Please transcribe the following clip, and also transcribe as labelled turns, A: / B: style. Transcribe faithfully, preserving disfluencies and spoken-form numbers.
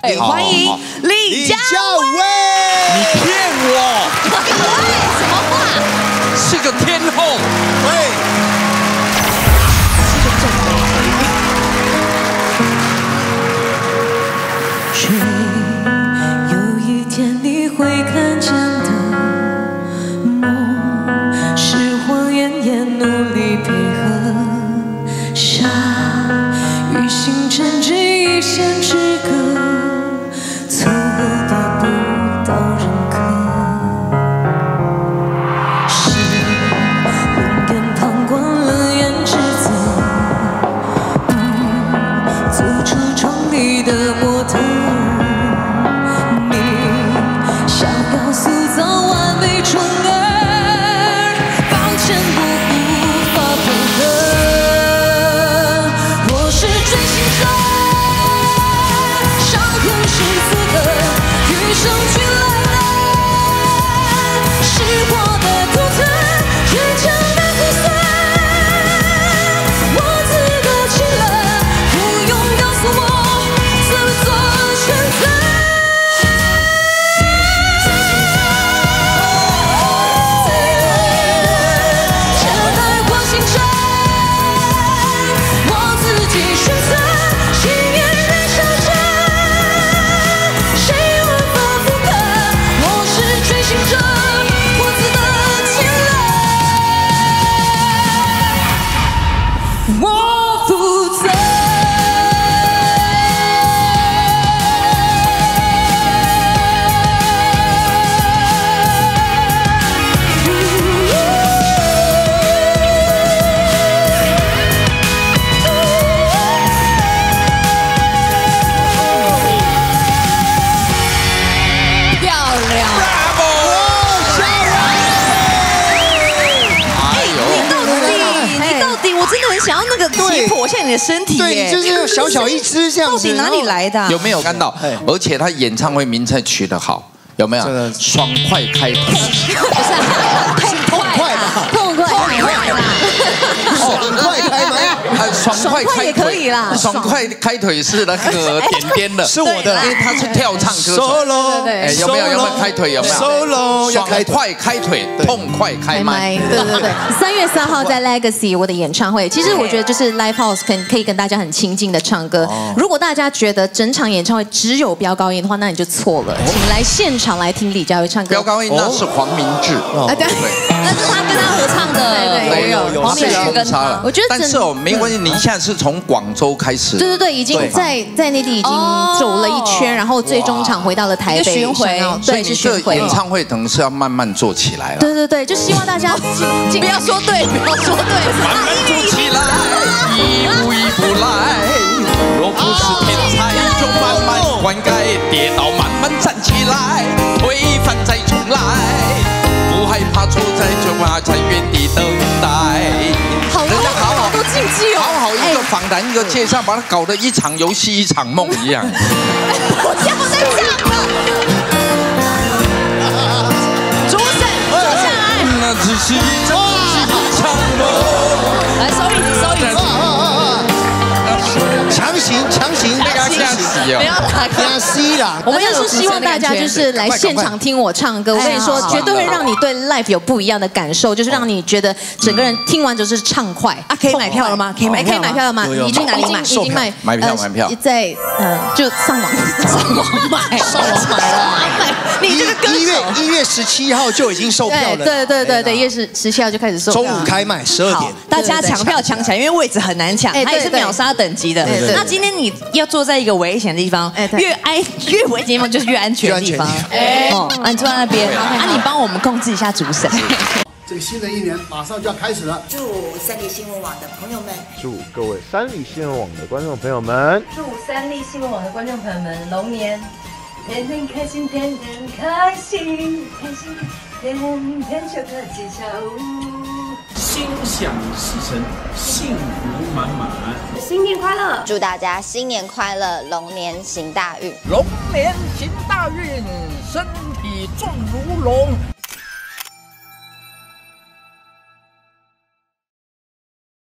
A: 欢迎李佳薇。
B: 你骗我！
A: 什么话？
B: 是个天后。对。
C: 谁有一天你会看见的梦，是谎言也努力配合，沙与星辰只一线之隔，错过得不到认可。是永远旁观了颜值责，嗯，做出装你的模特。塑造完美宠儿，抱歉我无法配合。我是追星者，伤痕是此刻与生俱来的，是我的独特，坚强的骨髓。我资格起了，不用告诉我怎么做选择。想要那个解剖一下你的身体，
D: 对，就是小小一只这样子，
C: 到底哪里来的？
B: 有没有看到？而且他演唱会名称取得好，有没有？爽快开腿，
C: 不是痛快吧？痛快，痛快啦！
D: 爽快开门，
B: 爽快开
C: 也可以啦。
B: 爽快开腿是那个点点的，
D: 是我的，
B: 因为他是跳唱歌手。
D: Solo，
B: 哎，有没有？有没有开腿？有没有
D: ？Solo，
B: 爽快开腿，痛快开麦。
C: 对对对，三月三号在 Legacy 我的演唱会，其实我觉得就是 Live House 可可以跟大家很亲近的唱歌。如果大家觉得整场演唱会只有飙高音的话，那你就错了，请来现场来听李佳薇唱歌。
B: 飙高音那是黄明志，
C: 啊对，
A: 那是他跟他合唱的，
C: 对
D: 有有
C: 黄明志
B: 跟他。
C: 我觉得，
B: 但是哦，没关系，你现在是从广州开始，
C: 对对对，已经在在内地已经走了一圈，然后最终场回到了台北
A: 巡回，
C: 对，是巡回。
B: 演唱会可能是要慢慢做起来了。
C: 对对对，就希望大家
A: 不要说对，不要说对，
B: 慢慢做起来，一步一步来。若不是天才，就慢慢灌溉，跌倒慢慢站起来，推翻再重来，不害怕错在就怕在原地等待。
C: 好，人家好好多禁忌哦，
B: 好好一个访谈一个介绍，把它搞得一场游戏一场梦一样。
A: 我现在不在讲了。主审，坐下来。
B: 那只是一场一场梦。
A: 来收椅子，收椅子。
D: 强行强行
B: 那个要死哦！
A: 不要打
D: 加西啦。
C: 我们也是希望大家就是来现场听我唱歌。我跟你说，绝对会让你对 live 有不一样的感受，就是让你觉得整个人听完就是畅快。
A: 啊，可以买票了吗？可以买
C: 可以买票了吗？
D: 已
C: 经哪里买？已经卖
B: 买票买票，
C: 在嗯就上网上网买，
D: 上网买了。
C: 你这个歌手
D: 一月一月十七号就已经售票了。
C: 对对对对，一月十十七号就开始售票。
D: 中午开卖，十二点。
A: 大家抢票抢起来，因为位置很难抢，它也是秒杀等级的。那今天你要坐在一个危险的地方，越安越危险的地方就是越安全的地方。哦，啊，你坐在那边，啊，你帮我们控制一下主审。
E: 这个新的一年马上就要开始了，
F: 祝三立新闻网的朋友们，
G: 祝各位三立新闻网的观众朋友们，
H: 祝三立新闻网的观众朋友们龙年天天开心，天天开心，开心天天就可吉祥，
I: 心想事成，幸福满满，
H: 新年快乐！
J: 祝大家新年快乐，龙年行大运，
K: 龙年行大运，身体壮如龙，